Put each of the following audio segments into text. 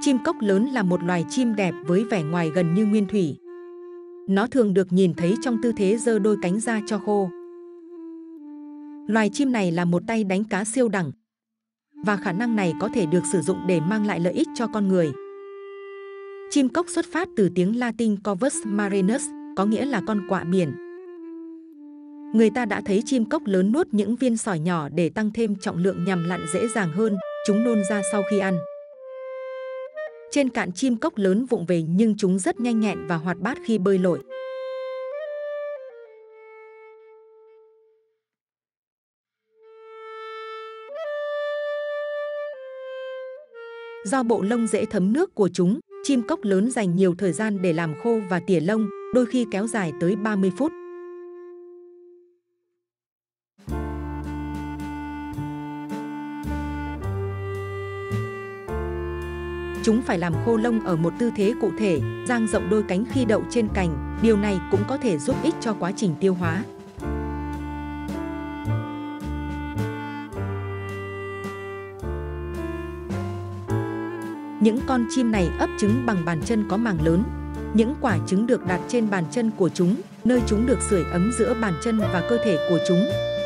Chim cốc lớn là một loài chim đẹp với vẻ ngoài gần như nguyên thủy. Nó thường được nhìn thấy trong tư thế giơ đôi cánh ra cho khô. Loài chim này là một tay đánh cá siêu đẳng, và khả năng này có thể được sử dụng để mang lại lợi ích cho con người. Chim cốc xuất phát từ tiếng Latin Corvus marinus, có nghĩa là con quạ biển. Người ta đã thấy chim cốc lớn nuốt những viên sỏi nhỏ để tăng thêm trọng lượng nhằm lặn dễ dàng hơn, chúng nôn ra sau khi ăn. Trên cạn chim cốc lớn vụng về nhưng chúng rất nhanh nhẹn và hoạt bát khi bơi lội. Do bộ lông dễ thấm nước của chúng, chim cốc lớn dành nhiều thời gian để làm khô và tỉa lông, đôi khi kéo dài tới 30 phút. Chúng phải làm khô lông ở một tư thế cụ thể, dang rộng đôi cánh khi đậu trên cành. Điều này cũng có thể giúp ích cho quá trình tiêu hóa. Những con chim này ấp trứng bằng bàn chân có màng lớn. Những quả trứng được đặt trên bàn chân của chúng, nơi chúng được sưởi ấm giữa bàn chân và cơ thể của chúng.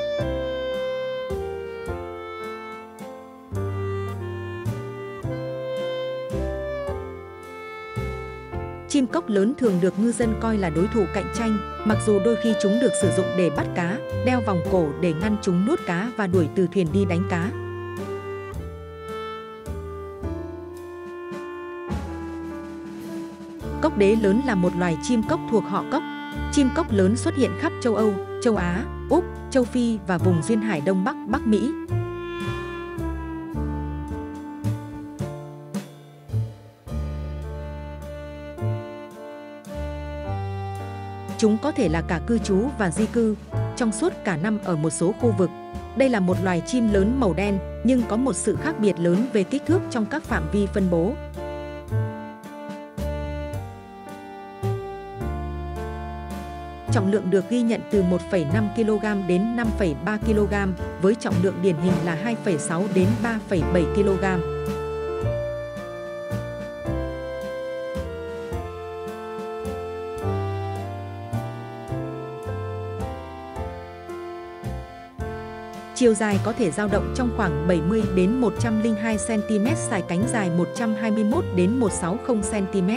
Chim cốc lớn thường được ngư dân coi là đối thủ cạnh tranh, mặc dù đôi khi chúng được sử dụng để bắt cá, đeo vòng cổ để ngăn chúng nuốt cá và đuổi từ thuyền đi đánh cá. Cốc đế lớn là một loài chim cốc thuộc họ cốc. Chim cốc lớn xuất hiện khắp châu Âu, châu Á, Úc, châu Phi và vùng duyên hải Đông Bắc, Bắc Mỹ. Chúng có thể là cả cư trú và di cư trong suốt cả năm ở một số khu vực. Đây là một loài chim lớn màu đen, nhưng có một sự khác biệt lớn về kích thước trong các phạm vi phân bố. Trọng lượng được ghi nhận từ 1,5 kg đến 5,3 kg, với trọng lượng điển hình là 2,6 đến 3,7 kg. Chiều dài có thể dao động trong khoảng 70 đến 102 cm, sải cánh dài 121 đến 160 cm.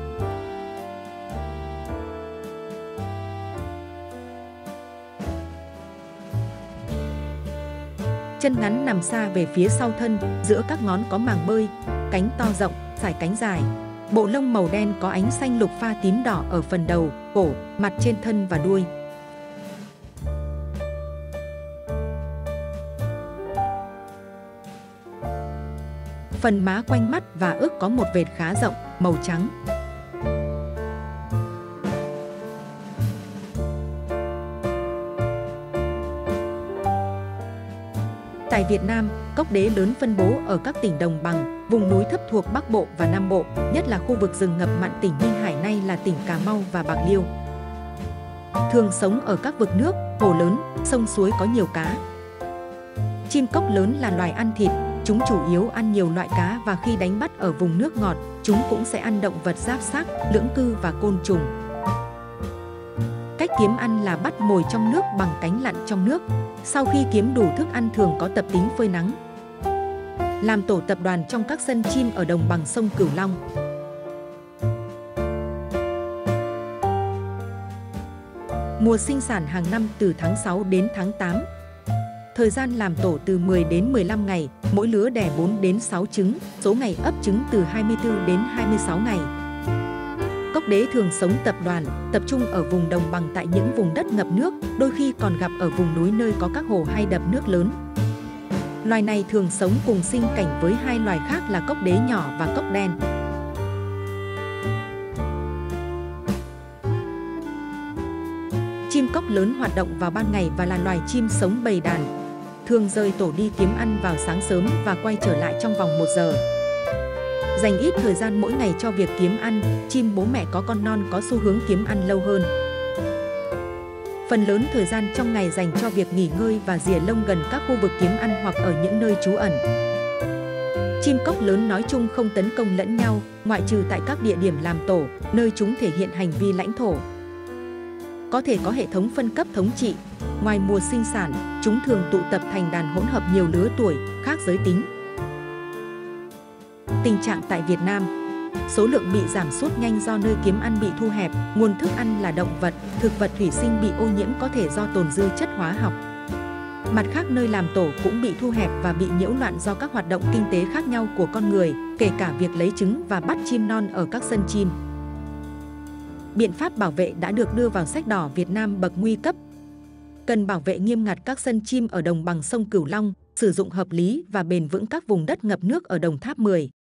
Chân ngắn nằm xa về phía sau thân, giữa các ngón có màng bơi, cánh to rộng, sải cánh dài. Bộ lông màu đen có ánh xanh lục pha tím đỏ ở phần đầu, cổ, mặt trên thân và đuôi. Phần má quanh mắt và ức có một vệt khá rộng, màu trắng. Tại Việt Nam, cốc đế lớn phân bố ở các tỉnh đồng bằng, vùng núi thấp thuộc Bắc Bộ và Nam Bộ, nhất là khu vực rừng ngập mặn tỉnh Ninh Hải nay là tỉnh Cà Mau và Bạc Liêu. Thường sống ở các vực nước, hồ lớn, sông suối có nhiều cá. Chim cốc lớn là loài ăn thịt, chúng chủ yếu ăn nhiều loại cá và khi đánh bắt ở vùng nước ngọt, chúng cũng sẽ ăn động vật giáp xác, lưỡng cư và côn trùng. Cách kiếm ăn là bắt mồi trong nước bằng cánh lặn trong nước. Sau khi kiếm đủ thức ăn thường có tập tính phơi nắng. Làm tổ tập đoàn trong các sân chim ở đồng bằng sông Cửu Long. Mùa sinh sản hàng năm từ tháng 6 đến tháng 8. Thời gian làm tổ từ 10 đến 15 ngày, mỗi lứa đẻ 4 đến 6 trứng, số ngày ấp trứng từ 24 đến 26 ngày. Cốc đế thường sống tập đoàn, tập trung ở vùng đồng bằng tại những vùng đất ngập nước, đôi khi còn gặp ở vùng núi nơi có các hồ hay đập nước lớn. Loài này thường sống cùng sinh cảnh với hai loài khác là cốc đế nhỏ và cốc đen. Chim cốc lớn hoạt động vào ban ngày và là loài chim sống bầy đàn. Thường rời tổ đi kiếm ăn vào sáng sớm và quay trở lại trong vòng 1 giờ. Dành ít thời gian mỗi ngày cho việc kiếm ăn, chim bố mẹ có con non có xu hướng kiếm ăn lâu hơn. Phần lớn thời gian trong ngày dành cho việc nghỉ ngơi và rỉa lông gần các khu vực kiếm ăn hoặc ở những nơi trú ẩn. Chim cốc lớn nói chung không tấn công lẫn nhau, ngoại trừ tại các địa điểm làm tổ, nơi chúng thể hiện hành vi lãnh thổ. Có thể có hệ thống phân cấp thống trị. Ngoài mùa sinh sản, chúng thường tụ tập thành đàn hỗn hợp nhiều lứa tuổi, khác giới tính. Tình trạng tại Việt Nam: số lượng bị giảm sút nhanh do nơi kiếm ăn bị thu hẹp, nguồn thức ăn là động vật, thực vật thủy sinh bị ô nhiễm có thể do tồn dư chất hóa học. Mặt khác, nơi làm tổ cũng bị thu hẹp và bị nhiễu loạn do các hoạt động kinh tế khác nhau của con người, kể cả việc lấy trứng và bắt chim non ở các sân chim. Biện pháp bảo vệ đã được đưa vào sách đỏ Việt Nam bậc nguy cấp. Cần bảo vệ nghiêm ngặt các sân chim ở đồng bằng sông Cửu Long, sử dụng hợp lý và bền vững các vùng đất ngập nước ở Đồng Tháp 10.